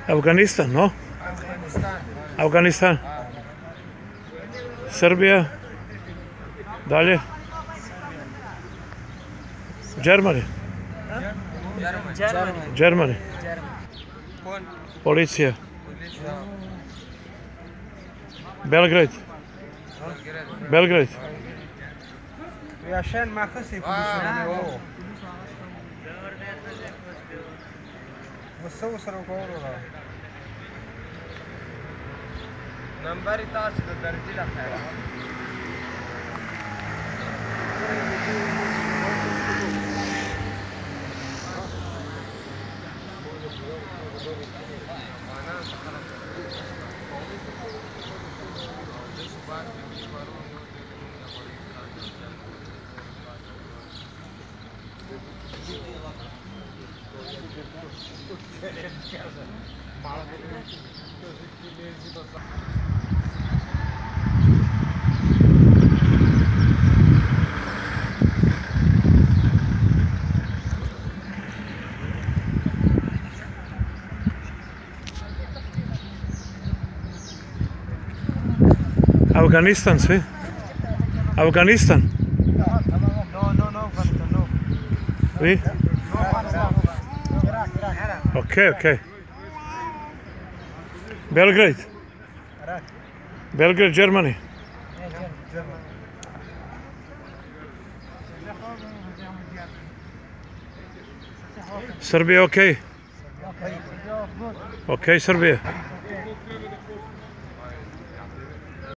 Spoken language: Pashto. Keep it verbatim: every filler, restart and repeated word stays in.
Afganistan, no? Afganistan. Afganistan. Srbija. Dalje. Germany. Germany. Germany. Pol. Policija. Policja. Belgrade. Belgrade. عشان ما خسي فلوس بس هو سره کوله نمبر تاسو د درجه راځي Afganistan, sí. Afganistan. No, no, no, no. Oui. Ok, ok. Belgrade. Belgrade, Germany. Serbia, ok. Ok, Serbia.